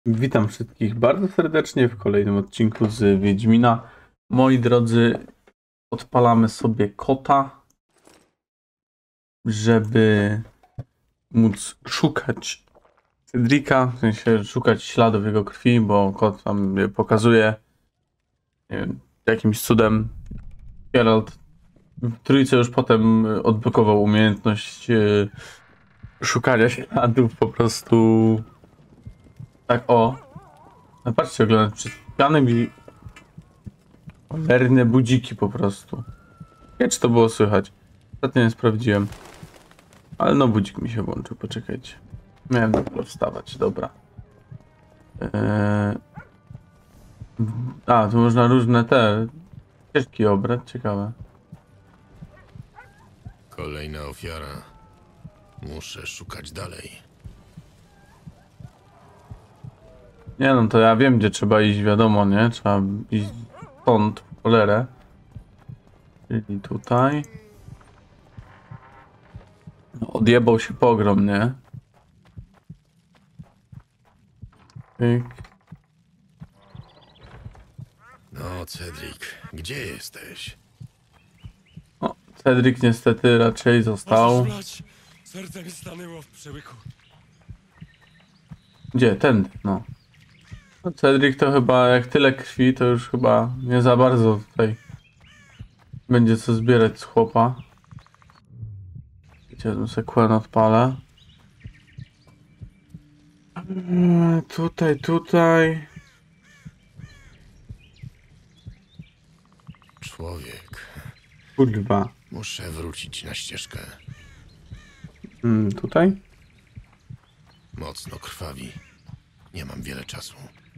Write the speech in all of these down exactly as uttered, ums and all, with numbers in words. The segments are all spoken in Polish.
Witam wszystkich bardzo serdecznie w kolejnym odcinku z Wiedźmina. Moi drodzy, odpalamy sobie kota, żeby móc szukać Cedrika, w sensie szukać śladów jego krwi, bo kot tam je pokazuje. Nie wiem, jakimś cudem Geralt w trójce już potem odblokował umiejętność e, szukania śladów po prostu tak o. No patrzcie, oglądać przed ścianem i Cholerny budziki po prostu. Nie, czy to było słychać? Ostatnio nie sprawdziłem. Ale no budzik mi się włączył, poczekajcie. Miałem dopiero wstawać, dobra. Eee... A, tu można różne te ścieżki obrać, ciekawe. Kolejna ofiara. Muszę szukać dalej. Nie no, to ja wiem, gdzie trzeba iść, wiadomo, nie? Trzeba iść stąd, w cholerę. Czyli tutaj. No, odjebał się pogrom, nie? Pyk. No, Cedric, gdzie jesteś? O, Cedric niestety raczej został. Możesz Serce mi stanęło w przełyku. Gdzie? Ten, no. No, Cedric to chyba, jak tyle krwi, to już chyba nie za bardzo tutaj będzie co zbierać z chłopa. Wiecie, ja sobie Quen odpalę. Eee, tutaj, tutaj. Człowiek. Kurwa. Muszę wrócić na ścieżkę. Mm, tutaj? Mocno krwawi. Nie mam wiele czasu.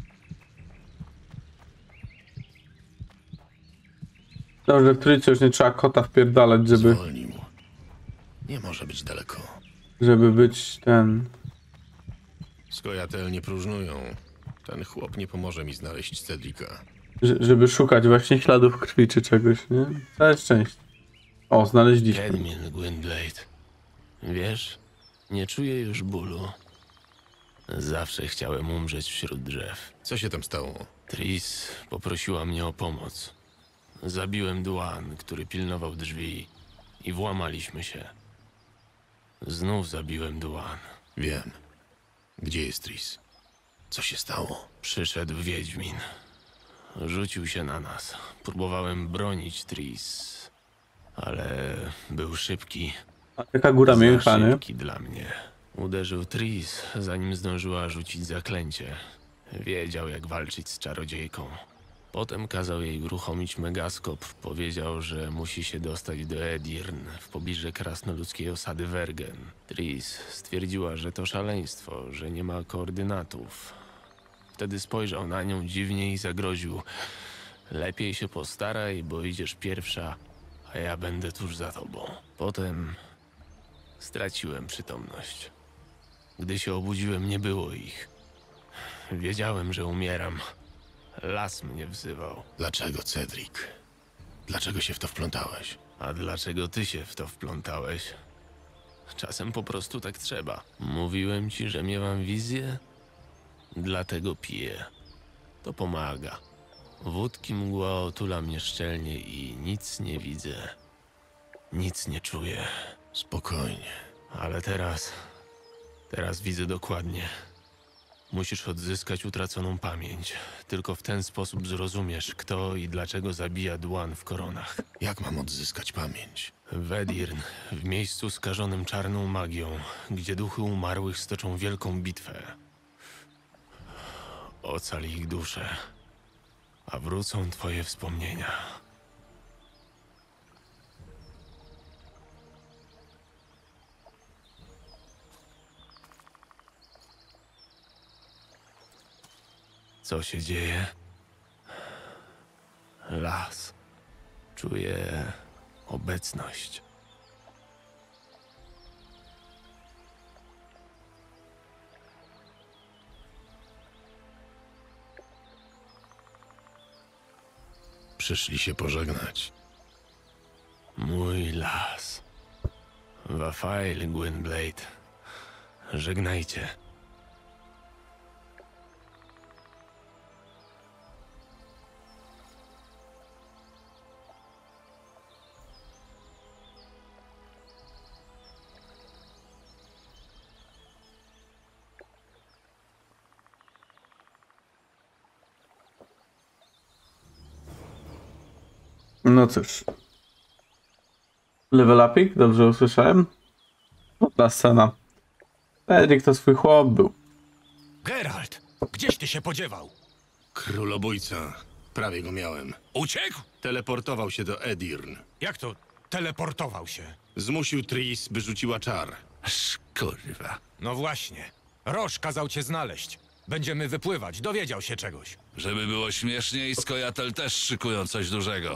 Dobrze, w trójce już nie trzeba kota wpierdalać, żeby, Zwolnił. Nie może być daleko. żeby być ten... Skojatel nie próżnują. Ten chłop nie pomoże mi znaleźć Cedrica. że- żeby szukać właśnie śladów krwi czy czegoś, nie? Całe szczęście. O, znaleźliśmy. Kedmin, Gwynblade. Wiesz, nie czuję już bólu. Zawsze chciałem umrzeć wśród drzew. Co się tam stało? Tris poprosiła mnie o pomoc. Zabiłem Duan, który pilnował drzwi i włamaliśmy się. Znów zabiłem Duan. Wiem. Gdzie jest Tris? Co się stało? Przyszedł Wiedźmin. Rzucił się na nas. Próbowałem bronić Tris, ale był szybki. A taka góra Za mięcha, nie? szybki dla mnie. Uderzył Tris, zanim zdążyła rzucić zaklęcie. Wiedział, jak walczyć z czarodziejką. Potem kazał jej uruchomić megaskop. Powiedział, że musi się dostać do Edirn, w pobliżu krasnoludzkiej osady Wergen. Tris stwierdziła, że to szaleństwo, że nie ma koordynatów. Wtedy spojrzał na nią dziwnie i zagroził. Lepiej się postaraj, bo idziesz pierwsza, a ja będę tuż za tobą. Potem straciłem przytomność. Gdy się obudziłem, nie było ich. Wiedziałem, że umieram. Las mnie wzywał. Dlaczego, Cedric? Dlaczego się w to wplątałeś? A dlaczego ty się w to wplątałeś? Czasem po prostu tak trzeba. Mówiłem ci, że miewam wizję? Dlatego piję. To pomaga. Wódki mgła otula mnie szczelnie i nic nie widzę. Nic nie czuję. Spokojnie. Ale teraz... Teraz widzę dokładnie. Musisz odzyskać utraconą pamięć. Tylko w ten sposób zrozumiesz, kto i dlaczego zabija Dłan w koronach. Jak mam odzyskać pamięć? W Edirn, w miejscu skażonym czarną magią, gdzie duchy umarłych stoczą wielką bitwę. Ocal ich dusze, a wrócą twoje wspomnienia. Co się dzieje? Las. Czuję obecność. Przyszli się pożegnać. Mój las. Wafail, Gwynblade. Żegnajcie. No cóż. Level upik, dobrze usłyszałem? Ta scena. Cedric to swój chłop był. Geralt, gdzieś ty się podziewał? Królobójca. Prawie go miałem. Uciekł? Teleportował się do Edirn. Jak to teleportował się? Zmusił Tris, by rzuciła czar. Kurwa. No właśnie. Roż kazał cię znaleźć. Będziemy wypływać, dowiedział się czegoś. Żeby było śmieszniej, Skojatel też szykują coś dużego.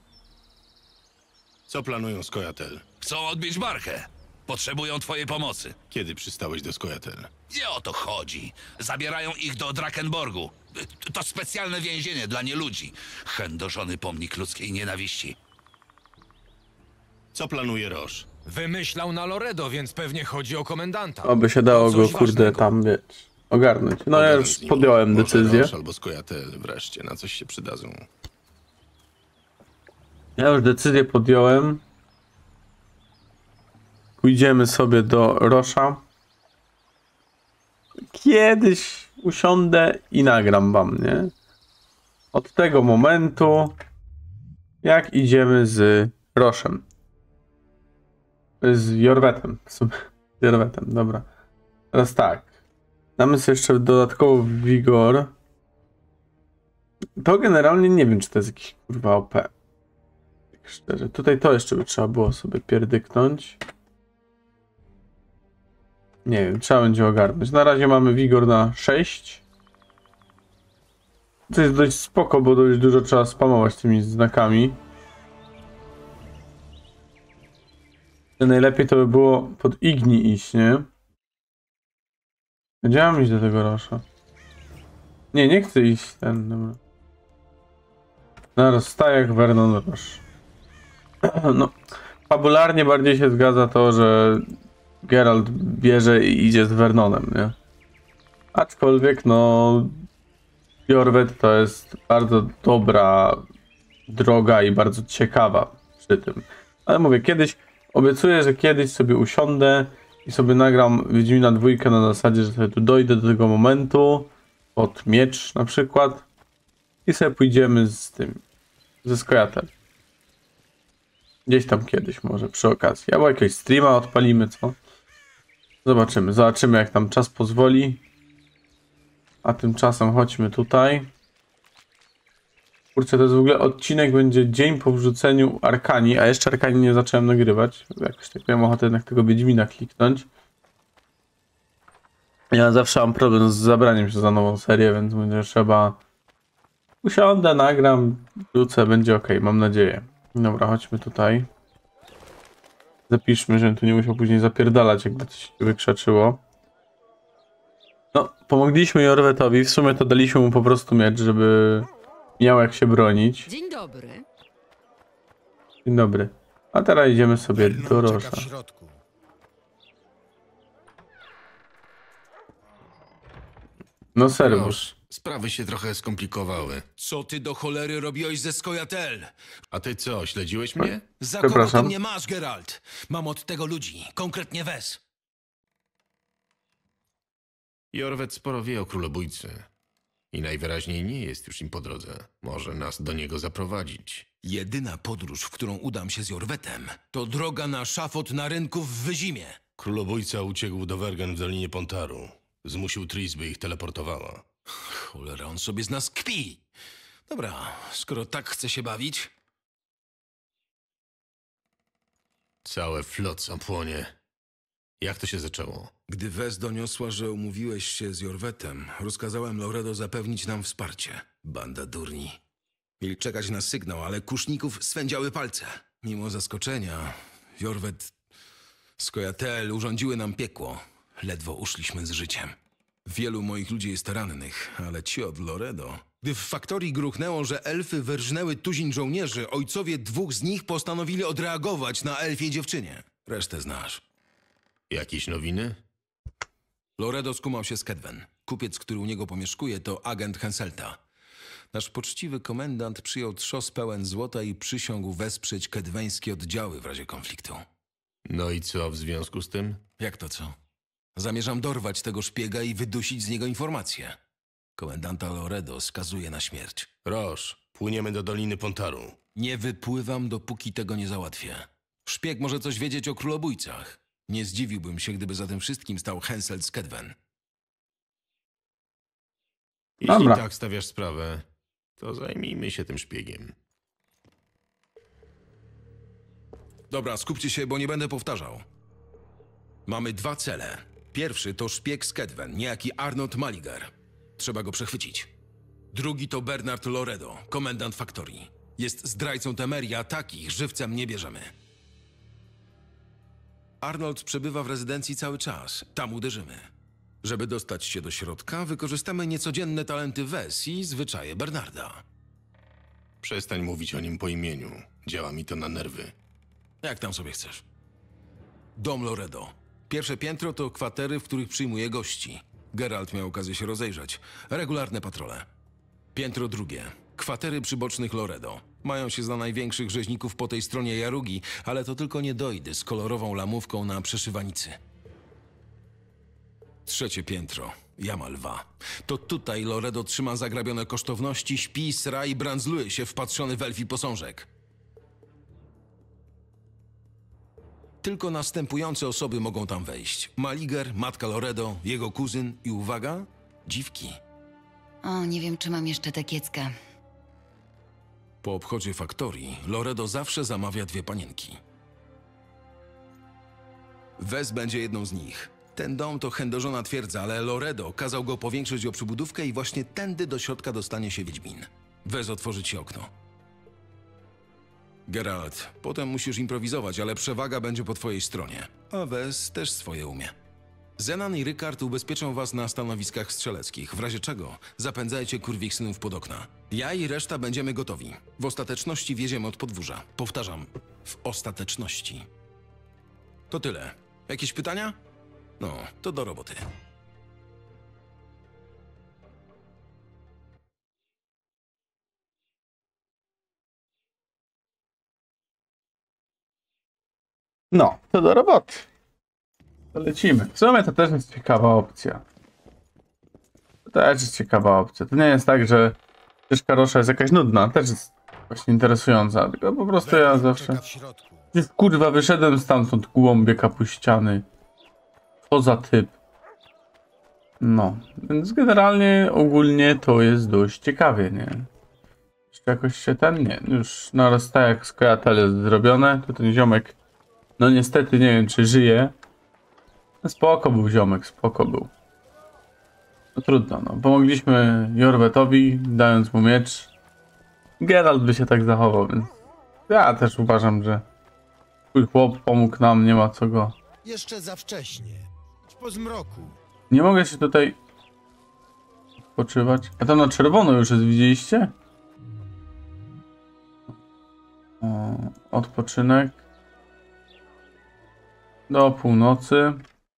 Co planują Skojatel? Chcą odbić markę. Potrzebują twojej pomocy. Kiedy przystałeś do Skojatel? Nie o to chodzi. Zabierają ich do Drakenborgu. To specjalne więzienie dla nieludzi. Chędożony pomnik ludzkiej nienawiści. Co planuje Roż? Wymyślał na Loredo, więc pewnie chodzi o komendanta. Oby się dało Coś go, kurde, ważnego. tam, wiesz, ogarnąć. No ja Pogadam już z nim. podjąłem Może decyzję. Roż albo Skojatel wreszcie na coś się przydadzą. Ja już decyzję podjąłem. Pójdziemy sobie do Rosza. Kiedyś usiądę i nagram wam, nie? Od tego momentu, jak idziemy z Roszem. Z Jorwetem. W sumie. Z Jorwetem, dobra. Teraz tak. Damy sobie jeszcze dodatkowo wigor. To generalnie nie wiem, czy to jest jakiś kurwa O P. Tak szczerze. Tutaj to jeszcze by trzeba było sobie pierdyknąć. Nie wiem, trzeba będzie ogarnąć. Na razie mamy wigor na sześć. To jest dość spoko, bo dość dużo trzeba spamować tymi znakami. Najlepiej to by było pod Igni iść, nie? Będziemy iść do tego Rosza. Nie, nie chcę iść ten, dobra. Na rozstajach Vernon Roche. No, fabularnie bardziej się zgadza to, że Geralt bierze i idzie z Vernonem, nie? Aczkolwiek, no... Jorwet to jest bardzo dobra droga i bardzo ciekawa przy tym. Ale mówię, kiedyś, obiecuję, że kiedyś sobie usiądę i sobie nagram Wiedźmina dwójkę na zasadzie, że sobie tu dojdę do tego momentu, pod miecz na przykład, i sobie pójdziemy z tym, ze Skojatel. Gdzieś tam kiedyś może przy okazji. Albo jakiegoś streama odpalimy, co? Zobaczymy, zobaczymy jak nam czas pozwoli. A tymczasem chodźmy tutaj. Kurczę, to jest w ogóle odcinek, będzie dzień po wrzuceniu Arkanii, a jeszcze Arkanii nie zacząłem nagrywać. Jakoś tak miałem ochotę jednak tego Wiedźmina kliknąć. Ja zawsze mam problem z zabraniem się za nową serię, więc mówię, że trzeba... Usiądę, nagram, wrócę, będzie ok, mam nadzieję. Dobra, chodźmy tutaj. Zapiszmy, żebym tu nie musiał później zapierdalać, jakby coś się wykrzaczyło. No, pomogliśmy Jorwetowi, w sumie to daliśmy mu po prostu miecz, żeby miał jak się bronić. Dzień dobry. Dzień dobry. A teraz idziemy sobie do Vernon czeka Rosza. w środku. No serwus. Roż, sprawy się trochę skomplikowały. Co ty do cholery robiłeś ze Skojatel? A ty co, śledziłeś mnie? Za kogo Przepraszam. ty mnie masz, Geralt? Mam od tego ludzi, konkretnie Wes. Jorwet sporo wie o królobójcy. I najwyraźniej nie jest już im po drodze. Może nas do niego zaprowadzić. Jedyna podróż, w którą udam się z Jorwetem, to droga na szafot na rynku w Wyzimie. Królobójca uciekł do Wergen w Dolinie Pontaru. Zmusił Tris, by ich teleportowała. Cholera, on sobie z nas kpi. Dobra, skoro tak chce się bawić... Całe flotsam płonie. Jak to się zaczęło? Gdy Wes doniosła, że umówiłeś się z Jorwetem, rozkazałem Loredo zapewnić nam wsparcie. Banda durni. Mieli czekać na sygnał, ale kuszników swędziały palce. Mimo zaskoczenia, Jorwet, Skojatel urządziły nam piekło. Ledwo uszliśmy z życiem. Wielu moich ludzi jest rannych, ale ci od Loredo... Gdy w faktorii gruchnęło, że elfy wyrżnęły tuzin żołnierzy, ojcowie dwóch z nich postanowili odreagować na elfiej dziewczynie. Resztę znasz. Jakieś nowiny? Loredo skumał się z Kedwen. Kupiec, który u niego pomieszkuje, to agent Henselta. Nasz poczciwy komendant przyjął trzos pełen złota i przysiągł wesprzeć kedweńskie oddziały w razie konfliktu. No i co w związku z tym? Jak to co? Zamierzam dorwać tego szpiega i wydusić z niego informacje. Komendanta Loredo skazuje na śmierć. Roż, Płyniemy do Doliny Pontaru. Nie wypływam, dopóki tego nie załatwię. Szpieg może coś wiedzieć o królobójcach. Nie zdziwiłbym się, gdyby za tym wszystkim stał Hensel z Kedwen. Jeśli Dobra. tak stawiasz sprawę, to zajmijmy się tym szpiegiem. Dobra, skupcie się, bo nie będę powtarzał. Mamy dwa cele. Pierwszy to szpieg z Kedwen, niejaki Arnold Maliger. Trzeba go przechwycić. Drugi to Bernard Loredo, komendant faktorii. Jest zdrajcą Temerii, a takich żywcem nie bierzemy. Arnold przebywa w rezydencji cały czas. Tam uderzymy. Żeby dostać się do środka, wykorzystamy niecodzienne talenty Wes i zwyczaje Bernarda. Przestań mówić o nim po imieniu. Działa mi to na nerwy. Jak tam sobie chcesz. Dom Loredo. Pierwsze piętro to kwatery, w których przyjmuje gości. Geralt miał okazję się rozejrzeć. Regularne patrole. Piętro drugie. Kwatery przybocznych Loredo. Mają się za największych rzeźników po tej stronie Jarugi, ale to tylko niedojdy z kolorową lamówką na przeszywanicy. Trzecie piętro. Jama Lwa. To tutaj Loredo trzyma zagrabione kosztowności, śpi, sra i brandzluje się wpatrzony w elfi posążek. Tylko następujące osoby mogą tam wejść. Maliger, matka Loredo, jego kuzyn i uwaga, dziwki. O, nie wiem, czy mam jeszcze tę kieckę. Po obchodzie faktorii Loredo zawsze zamawia dwie panienki. Wes będzie jedną z nich. Ten dom to chędożona twierdza, ale Loredo kazał go powiększyć o przybudówkę i właśnie tędy do środka dostanie się Wiedźmin. Wes otworzy ci okno. Geralt, potem musisz improwizować, ale przewaga będzie po twojej stronie. A Wes też swoje umie. Zenan i Rykard ubezpieczą was na stanowiskach strzeleckich, w razie czego zapędzajcie kurwich synów pod okna. Ja i reszta będziemy gotowi. W ostateczności wieziemy od podwórza. Powtarzam, w ostateczności. To tyle. Jakieś pytania? No, to do roboty. No, to do roboty. To lecimy. W sumie to też jest ciekawa opcja. To też jest ciekawa opcja. To nie jest tak, że ścieżka Rosza jest jakaś nudna. Też jest właśnie interesująca. Tylko po prostu ja zawsze... Gdzieś, kurwa, wyszedłem stamtąd głąbie kapuściany. Co za typ. No, więc generalnie ogólnie to jest dość ciekawie, nie? Jeszcze jakoś się ten, nie, już naraz tak jak Skojatel jest zrobione, to ten ziomek, no niestety nie wiem czy żyje. No spoko był ziomek, spoko był. No trudno, no, pomogliśmy Jorwetowi, dając mu miecz. Geralt by się tak zachował, więc ja też uważam, że twój chłop pomógł nam, nie ma co go... Jeszcze za wcześnie. Po zmroku. Nie mogę się tutaj odpoczywać. A tam na czerwono już jest, widzieliście? O, odpoczynek. Do północy.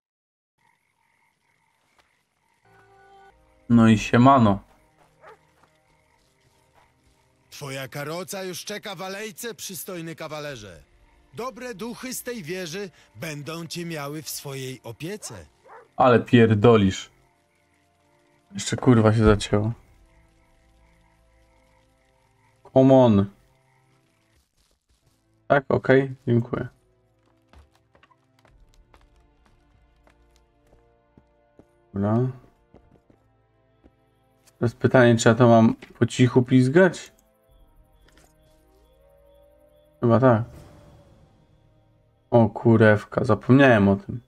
No i siemano. Twoja karoca już czeka w alejce, przystojny kawalerze. Dobre duchy z tej wieży będą cię miały w swojej opiece. Ale pierdolisz. Jeszcze kurwa się zacięło. Come on. Tak, okej, okay. Dziękuję. Dobra. Teraz pytanie, czy ja to mam po cichu pizgać? Chyba tak. O kurewka, zapomniałem o tym.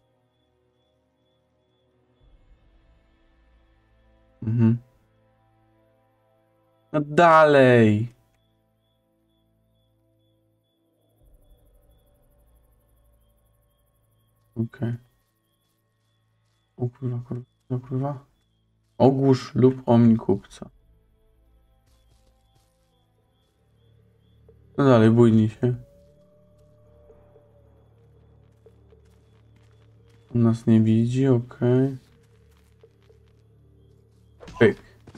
Mhm. No dalej. Okej. Okay. O kurwa, kurwa, kurwa. Ogłóż lub omnij kupca. No dalej, bójnij się. On nas nie widzi, okej. Okay. Pyk.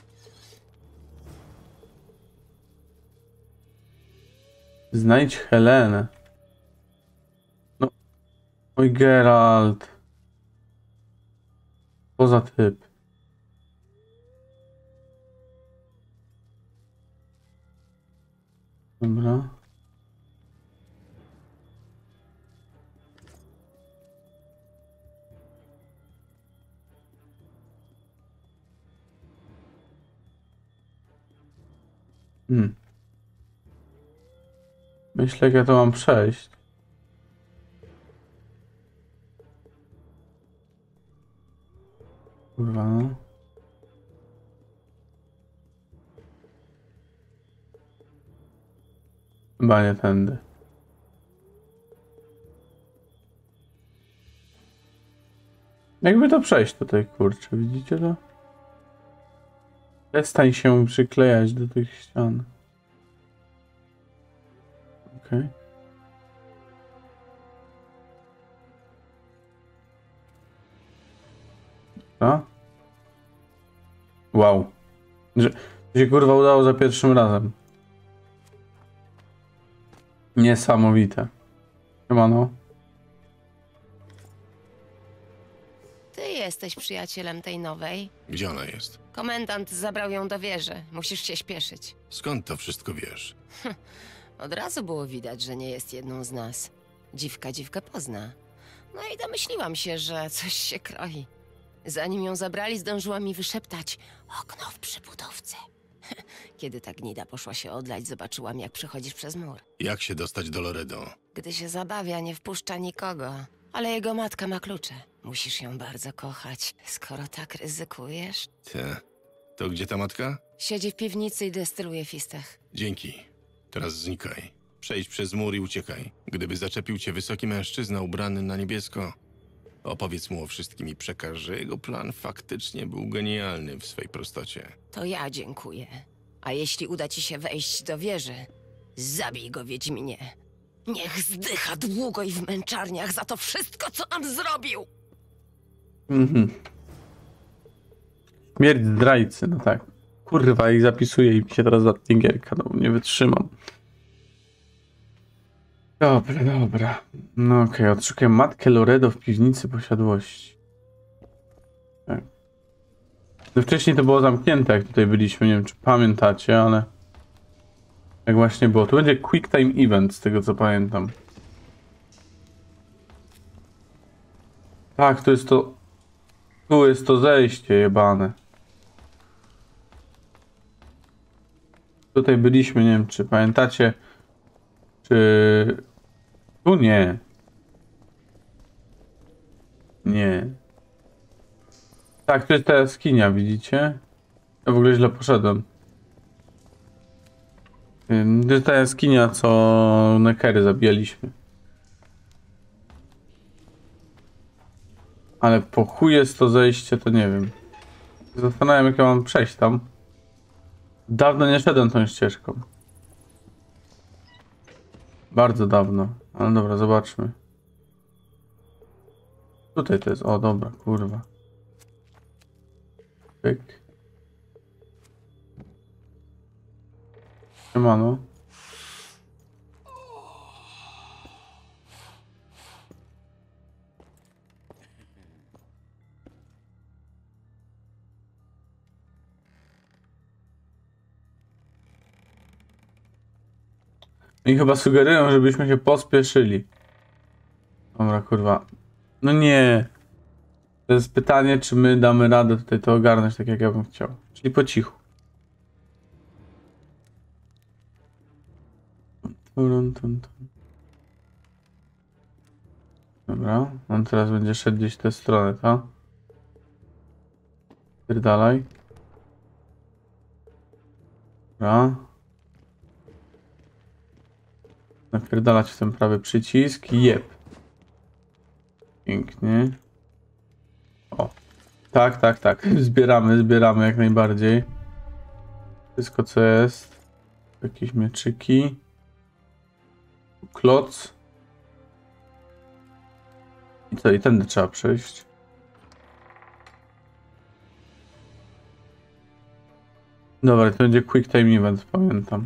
Znajdź Helenę. No. Oj, Geralt. Poza typ. Dobra. Hmm. Myślę, jak ja to mam przejść. Kurwa, no. Chyba nie tędy. Jakby to przejść tutaj, kurczę, widzicie to? Przestań się przyklejać do tych ścian. Okej. Okay. Co? Wow. Że to się kurwa udało za pierwszym razem. Niesamowite. Siemano. Ty jesteś przyjacielem tej nowej. Gdzie ona jest? Komendant zabrał ją do wieży. Musisz się śpieszyć. Skąd to wszystko wiesz? Od razu było widać, że nie jest jedną z nas. Dziwka dziwkę pozna. No i domyśliłam się, że coś się kroi. Zanim ją zabrali, zdążyła mi wyszeptać okno w przybudówce. Kiedy ta gnida poszła się odlać, zobaczyłam, jak przechodzisz przez mur. Jak się dostać do Loredo? Gdy się zabawia, nie wpuszcza nikogo. Ale jego matka ma klucze. Musisz ją bardzo kochać, skoro tak ryzykujesz. Te. To gdzie ta matka? Siedzi w piwnicy i destyluje fistech. Dzięki. Teraz znikaj. Przejdź przez mur i uciekaj. Gdyby zaczepił cię wysoki mężczyzna ubrany na niebiesko, opowiedz mu o wszystkim i przekaż, że jego plan faktycznie był genialny w swej prostocie. To ja dziękuję. A jeśli uda ci się wejść do wieży, zabij go, Wiedźminie. Niech zdycha długo i w męczarniach za to wszystko, co nam zrobił! Mhm. Śmierć zdrajcy, no tak. Kurwa, i zapisuję i mi się teraz zatnie gierka, no nie wytrzymam. Dobra, dobra. No okej, okay. Odszukuję matkę Loredo w piwnicy posiadłości. Tak. No wcześniej to było zamknięte, jak tutaj byliśmy, nie wiem czy pamiętacie, ale... Jak właśnie było. Tu będzie quick time event, z tego co pamiętam. Tak, tu jest to... Tu jest to zejście jebane. Tutaj byliśmy, nie wiem czy pamiętacie. Czy... Tu nie. Nie. Tak, to jest ta jaskinia, widzicie? Ja w ogóle źle poszedłem. To jest ta jaskinia, co Neckery zabijaliśmy. Ale po chuj jest to zejście, to nie wiem. Zastanawiam, jak ja mam przejść tam. Dawno nie szedłem tą ścieżką. Bardzo dawno. Ale dobra, zobaczmy. Tutaj to jest. O, dobra, kurwa. Pyk. Siemano. I chyba sugerują, żebyśmy się pospieszyli. Dobra, kurwa. No nie. To jest pytanie, czy my damy radę tutaj to ogarnąć tak, jak ja bym chciał. Czyli po cichu. Dobra, on teraz będzie szedł gdzieś w tę stronę, tak? Pierdalaj. Dobra. Napierdalać w ten prawy przycisk. Jep. Pięknie. O. Tak, tak, tak. Zbieramy, zbieramy jak najbardziej. Wszystko co jest. Jakieś mieczyki. Kloc. I co? I tędy trzeba przejść. Dobra, to będzie quick time event, pamiętam.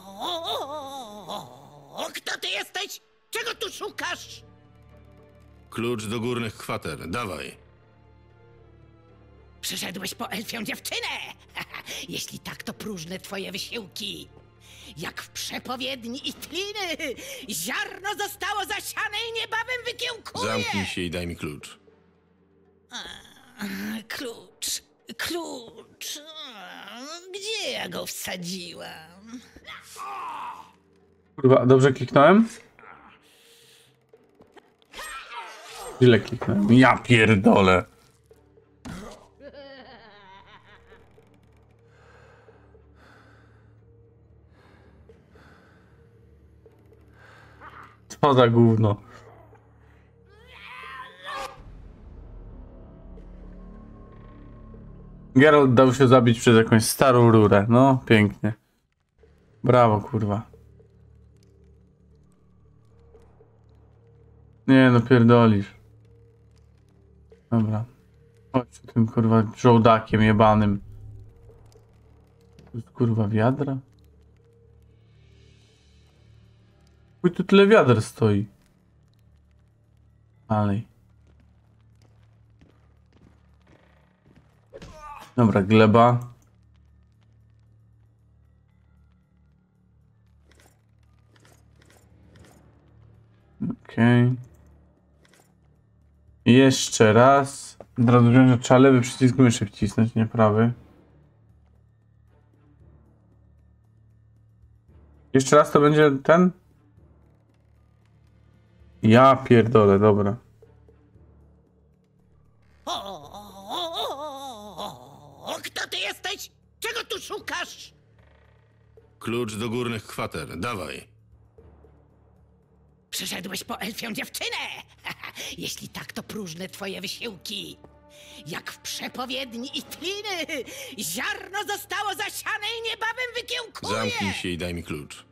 O, kto ty jesteś? Czego tu szukasz? Klucz do górnych kwater, dawaj. Przyszedłeś po elfią dziewczynę! Jeśli tak, to próżne twoje wysiłki. Jak w przepowiedni i tliny, ziarno zostało zasiane i niebawem wykiełkuje! Zamknij się i daj mi klucz. Klucz, klucz. Gdzie ja go wsadziłam? Kurwa, dobrze kliknąłem? Źle kliknąłem. Ja pierdolę. Co za gówno. Geralt dał się zabić przez jakąś starą rurę. No, pięknie. Brawo, kurwa. Nie, no pierdolisz. Dobra. Chodź z tym, kurwa, żołdakiem jebanym. To jest, kurwa, wiadra? Chuj, tu tyle wiader stoi. Dalej. Dobra, gleba. Okej. Okay. Jeszcze raz. Od razu wziąć, że trzeba lewy przycisk myszy wcisnąć, nie prawy. Jeszcze raz to będzie ten? Ja pierdolę, dobra. O, kto ty jesteś? Czego tu szukasz? Klucz do górnych kwater, dawaj. Przyszedłeś po elfią dziewczynę! Jeśli tak, to próżne twoje wysiłki. Jak w przepowiedni i tliny, ziarno zostało zasiane i niebawem wykiełkuje! Zamknij się i daj mi klucz.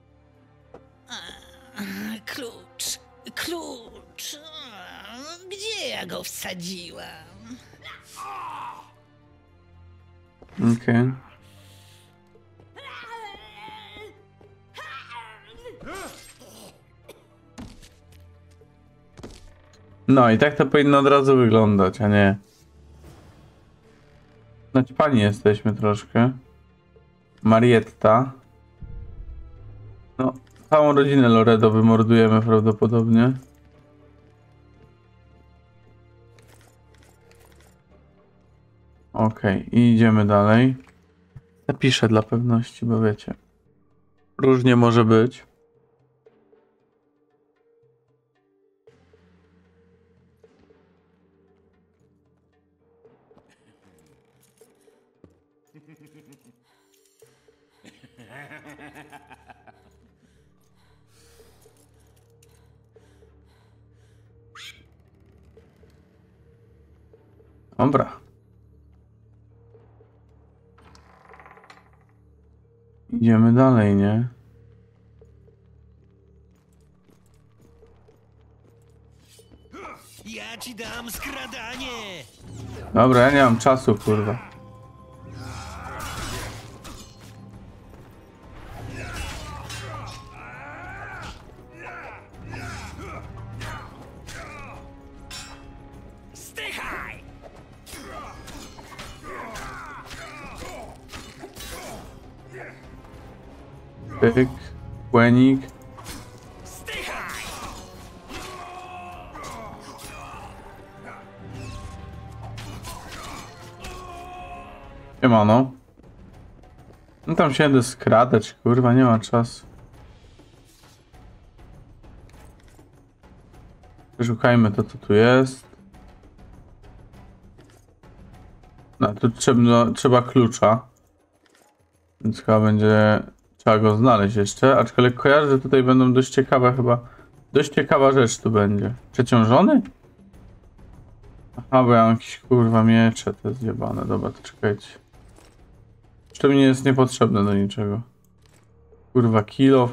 Klucz, klucz. Gdzie ja go wsadziłam? Okej. Okay. No i tak to powinno od razu wyglądać, a nie... Naćpani jesteśmy troszkę. Marietta. No, całą rodzinę Loredo wymordujemy prawdopodobnie. Okej, okay, i idziemy dalej. Zapiszę dla pewności, bo wiecie. Różnie może być. Dobra. Idziemy dalej, nie? Ja ci dam skradanie! Dobra, ja nie mam czasu, kurwa. Zdychaj! Pyk, płenik. Zdychaj! Siemano. No tam się będę skradać, kurwa, nie ma czasu. Szukajmy to, co tu jest. No, tu trzeba, trzeba klucza. Więc chyba będzie... Trzeba go znaleźć jeszcze, aczkolwiek kojarzę, że tutaj będą dość ciekawe chyba... Dość ciekawa rzecz tu będzie. Przeciążony? Aha, bo ja mam jakieś kurwa miecze, te zjebane. Dobra, to czekajcie. To mi nie jest niepotrzebne do niczego. Kurwa, kilof.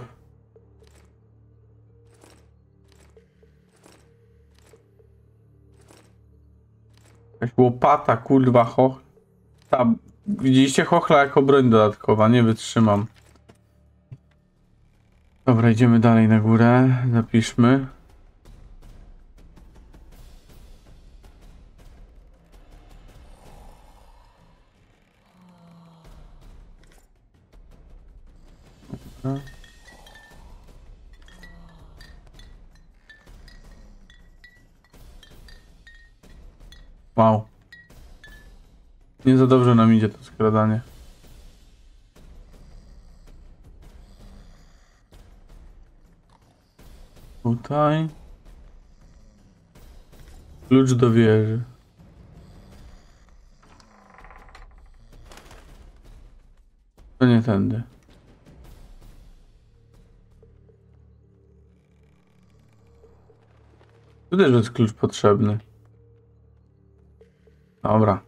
Jakaś łopata, kurwa, choch. Tam, widzieliście chochla jako broń dodatkowa, nie wytrzymam. Dobra, idziemy dalej na górę, zapiszmy. Wow. Nie za dobrze nam idzie to skradanie. Tutaj. Klucz do wieży. To nie tędy. Tu też jest klucz potrzebny. Dobra.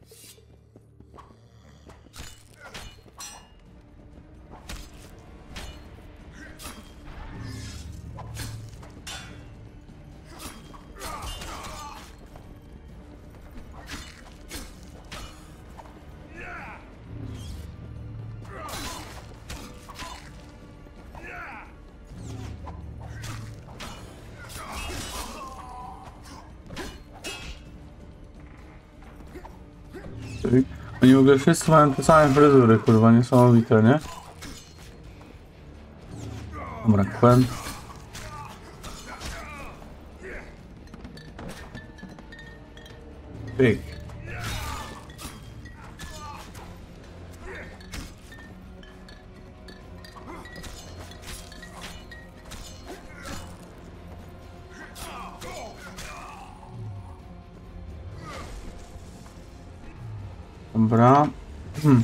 Oni w ogóle wszyscy mają te same fryzury, kurwa, niesamowite, nie? Dobra, Quen. Pyk. Dobra. Hmm.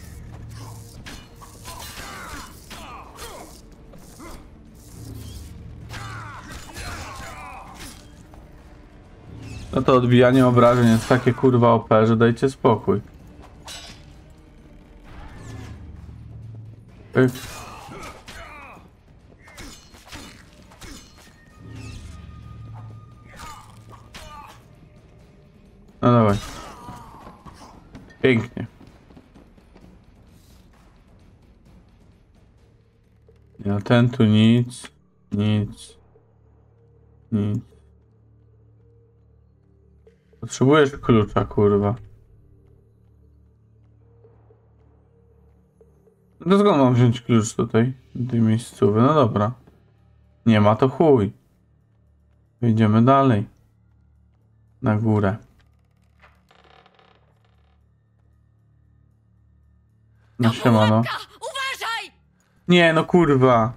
No to odbijanie obrażeń jest takie kurwa O P, że dajcie spokój. Pyk. No dawaj. Pięknie. Ja ten tu nic, nic, nic. Potrzebujesz klucza, kurwa. No skąd mam wziąć klucz tutaj, do tej miejscowej? No dobra. Nie ma to chuj. Idziemy dalej. Na górę. No siemano. Uważaj! Nie, no kurwa.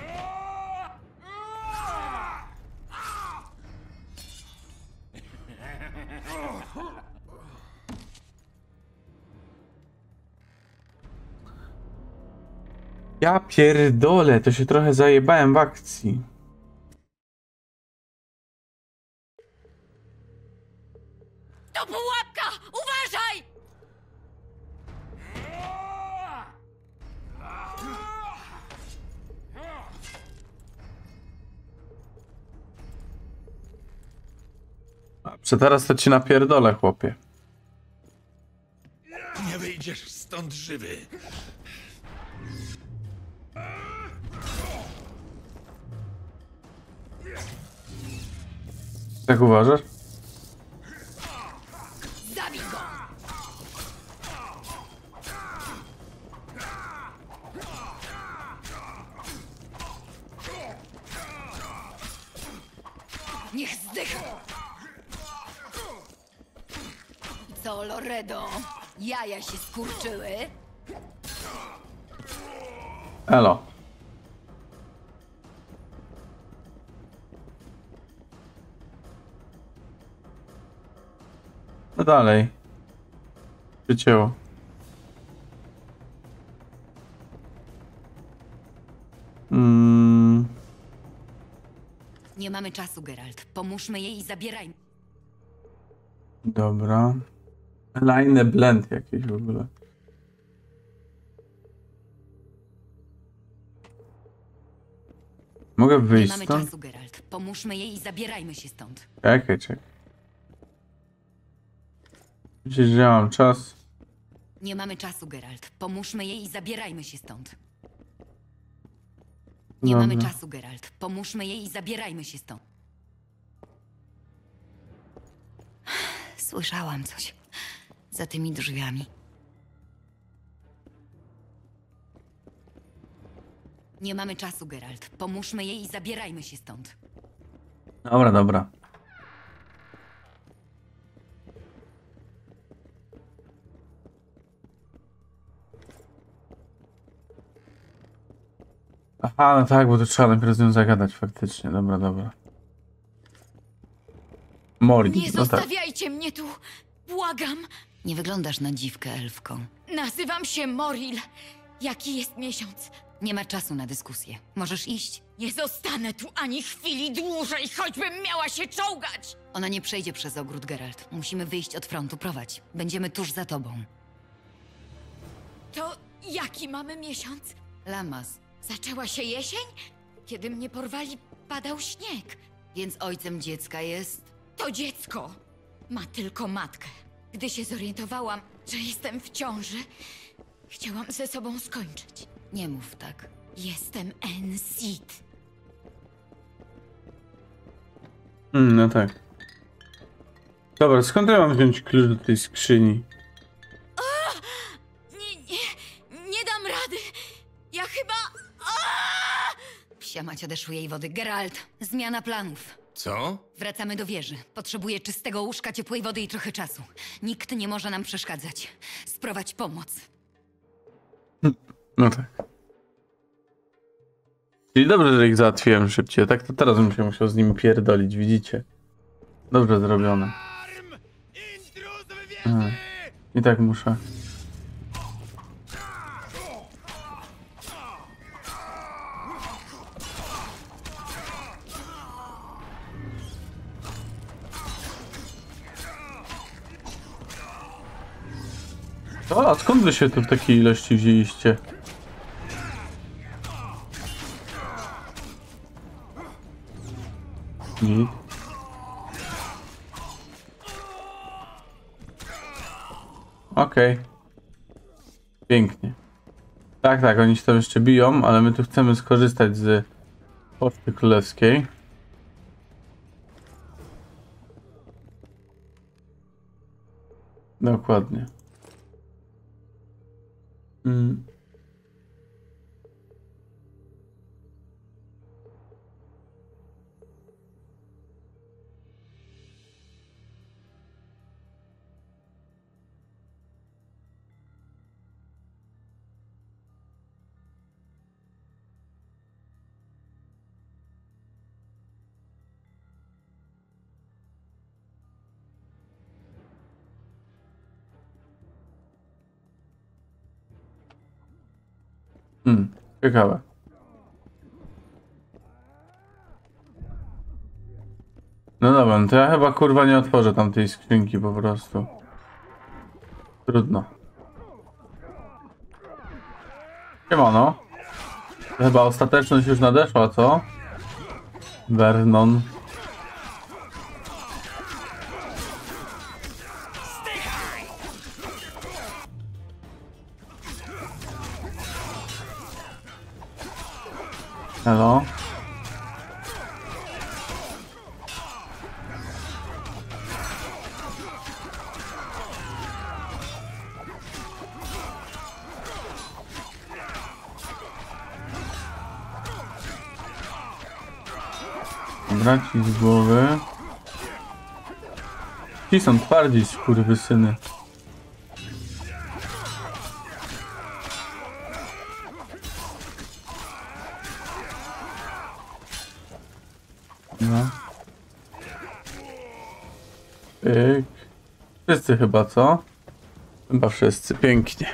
Ja pierdolę, to się trochę zajebałem w akcji. To pułapka! Uważaj! A teraz to ci napierdolę, chłopie. Nie wyjdziesz stąd żywy. Jak uważasz? Zabij go! Niech zdycha! Co, Loredo? Jaja się skurczyły? Elo. No dalej. Przycięło. Mm. Nie mamy czasu, Geralt. Pomóżmy jej i zabierajmy. Dobra. Line blend jakieś w ogóle. Mogę Nie wyjść mamy stąd? czasu, Geralt. Pomóżmy jej i zabierajmy się stąd. Czekaj, czekaj. Myślisz, że ja mam czas? Nie mamy czasu, Geralt. Pomóżmy jej i zabierajmy się stąd. Nie Dobra. mamy czasu, Geralt. Pomóżmy jej i zabierajmy się stąd. Słyszałam coś. Za tymi drzwiami. Nie mamy czasu, Geralt. Pomóżmy jej i zabierajmy się stąd. Dobra, dobra. Aha, no tak, bo to trzeba najpierw z nią zagadać faktycznie. Dobra, dobra. Mori, Nie no tak. zostawiajcie mnie tu! Błagam! Nie wyglądasz na dziwkę, elfką. Nazywam się Moril. Jaki jest miesiąc? Nie ma czasu na dyskusję. Możesz iść. Nie zostanę tu ani chwili dłużej, choćbym miała się czołgać! Ona nie przejdzie przez ogród, Geralt. Musimy wyjść od frontu. Prowadź. Będziemy tuż za tobą. To jaki mamy miesiąc? Lamas. Zaczęła się jesień? Kiedy mnie porwali, padał śnieg. Więc ojcem dziecka jest... To dziecko ma tylko matkę. Gdy się zorientowałam, że jestem w ciąży, chciałam ze sobą skończyć. Nie mów tak. Jestem Ensid. Mm, no tak. Dobra, skąd ja mam wziąć klucz do tej skrzyni? O! Nie, nie, nie dam rady. Ja chyba... O! Psia mać odeszły jej wody. Geralt, zmiana planów. Co? Wracamy do wieży. Potrzebuję czystego łóżka, ciepłej wody i trochę czasu. Nikt nie może nam przeszkadzać. Sprowadź pomoc. No tak. Czyli dobrze, że ich załatwiłem szybciej. Tak to teraz bym się musiał z nimi pierdolić, widzicie? Dobrze zrobione. Aha. I tak muszę. O, a skąd wy się tu w takiej ilości wzięliście? Nic. Okej. Okay. Pięknie. Tak, tak, oni się tam jeszcze biją, ale my tu chcemy skorzystać z Poczty Królewskiej. Dokładnie. Mm. Hmm, ciekawe. No dobra, no to ja chyba kurwa nie otworzę tamtej skrzynki po prostu. Trudno. Siemano. Chyba ostateczność już nadeszła, co? Vernon. Hello. Dobra, ci z głowy. Ci są twardzi, skurwysyny. No. Pyk. Wszyscy chyba, co? Chyba wszyscy. Pięknie.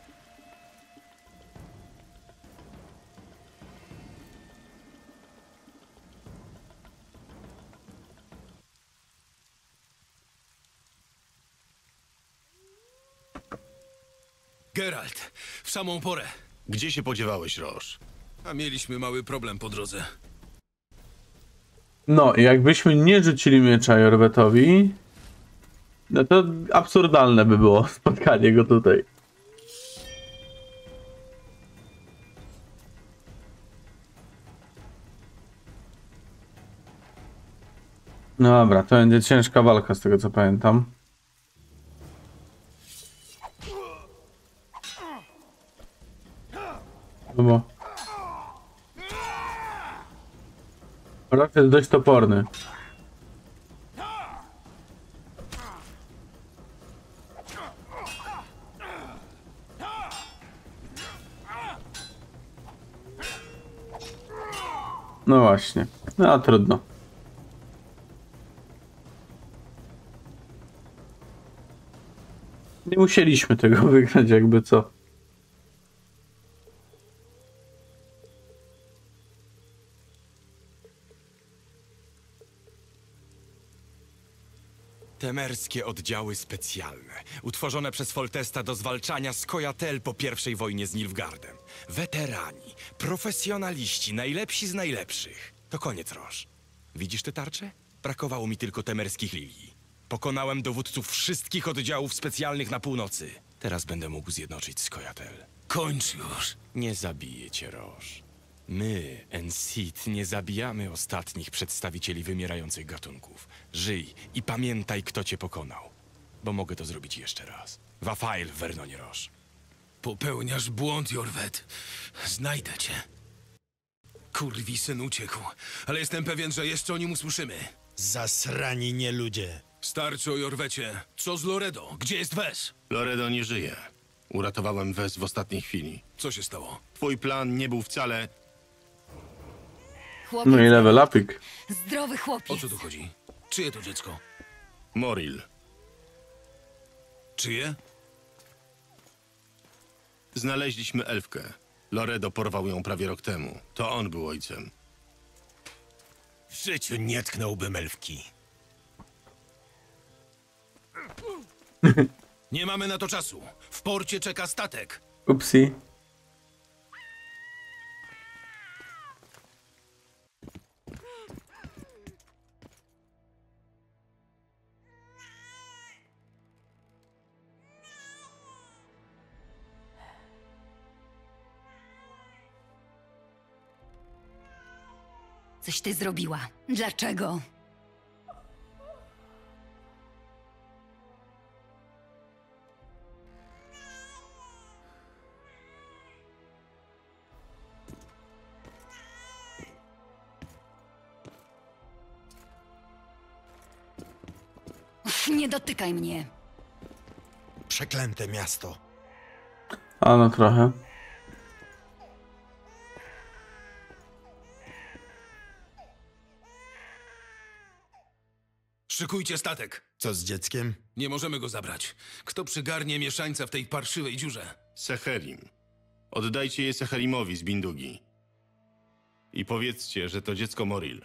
Geralt, w samą porę. Gdzie się podziewałeś, Roż? A mieliśmy mały problem po drodze. No, jakbyśmy nie rzucili miecza Jorwetowi, no to absurdalne by było spotkanie go tutaj. No dobra, to będzie ciężka walka z tego co pamiętam. No bo... Rok jest dość toporny. No właśnie. No trudno. Nie musieliśmy tego wygrać, jakby co. Temerskie oddziały specjalne, utworzone przez Foltesta do zwalczania Skojatel po pierwszej wojnie z Nilfgaardem. Weterani, profesjonaliści, najlepsi z najlepszych. To koniec, Roż. Widzisz te tarcze? Brakowało mi tylko temerskich lilii. Pokonałem dowódców wszystkich oddziałów specjalnych na północy. Teraz będę mógł zjednoczyć Skojatel. Kończ już. Nie zabiję cię, Roż. My, Ensit, nie zabijamy ostatnich przedstawicieli wymierających gatunków. Żyj i pamiętaj, kto cię pokonał. Bo mogę to zrobić jeszcze raz. Wafail w Vernonie, Roż. Popełniasz błąd, Jorwet. Znajdę cię. Kurwi syn uciekł, ale jestem pewien, że jeszcze o nim usłyszymy. Zasrani nieludzie. Starczy o Jorwecie. Co z Loredo? Gdzie jest Wes? Loredo nie żyje. Uratowałem Wes w ostatniej chwili. Co się stało? Twój plan nie był wcale... Chłopiec, No i level upik. zdrowy chłopiec. O co tu chodzi? Czyje to dziecko? Moril. Czyje? Znaleźliśmy elfkę. Loredo porwał ją prawie rok temu. To on był ojcem. W życiu nie tknąłbym elfki. Nie mamy na to czasu. W porcie czeka statek. Upsi. Coś ty zrobiła. Dlaczego? Uff, nie dotykaj mnie. Przeklęte miasto. A no trochę. Szykujcie statek. Co z dzieckiem? Nie możemy go zabrać. Kto przygarnie mieszańca w tej parszywej dziurze? Seherim. Oddajcie je Seherimowi z Bindugi. I powiedzcie, że to dziecko Moril.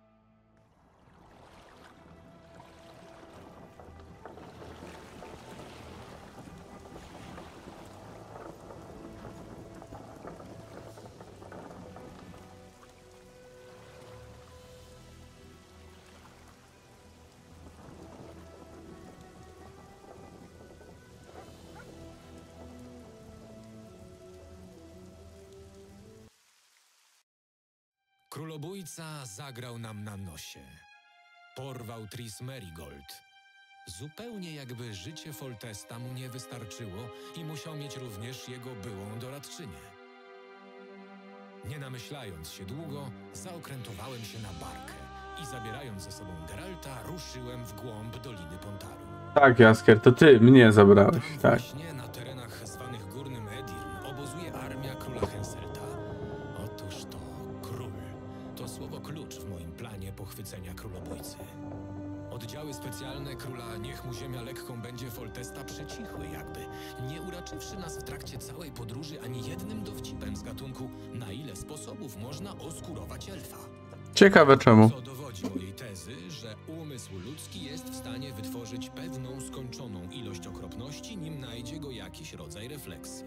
Królobójca zagrał nam na nosie. Porwał Tris Merigold. Zupełnie jakby życie Foltesta mu nie wystarczyło i musiał mieć również jego byłą doradczynię. Nie namyślając się długo, zaokrętowałem się na barkę i zabierając ze sobą Geralta, ruszyłem w głąb Doliny Pontaru. Tak, Jaskier, to ty mnie zabrałeś, Tam tak. właśnie na terenach zwanych Górnym Edirn obozuje armia króla Henselta. Otóż to król. To słowo klucz w moim planie pochwycenia królobójcy. Oddziały specjalne króla Niech mu ziemia lekką będzie Foltesta przycichły jakby, nie uraczywszy nas w trakcie całej podróży ani jednym dowcipem z gatunku, na ile sposobów można oskurować elfa. Ciekawe czemu. Co dowodzi mojej tezy, że umysł ludzki jest w stanie wytworzyć pewną skończoną ilość okropności, nim najdzie go jakiś rodzaj refleksji.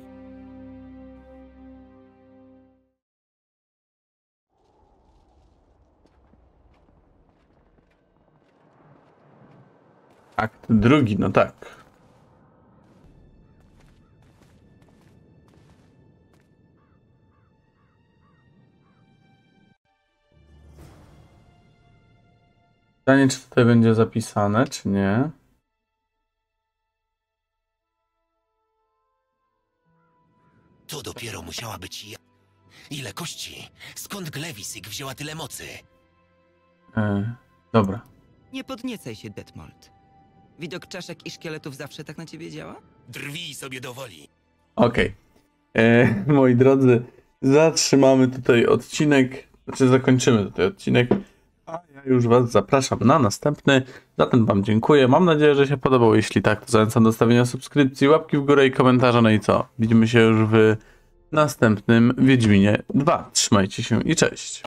Akt drugi, no tak. Pytanie, czy tutaj będzie zapisane, czy nie? To dopiero musiała być ja. Ile kości? Skąd Glewisig wzięła tyle mocy? E, dobra. Nie podniecaj się, Detmold. Widok czaszek i szkieletów zawsze tak na ciebie działa? Drwij sobie do woli. Okej. Okay. Moi drodzy, zatrzymamy tutaj odcinek. Znaczy zakończymy tutaj odcinek. A ja już was zapraszam na następny. Zatem wam dziękuję. Mam nadzieję, że się podobał. Jeśli tak, to zachęcam do stawienia subskrypcji, łapki w górę i komentarza. No i co? Widzimy się już w następnym Wiedźminie dwa. Trzymajcie się i cześć.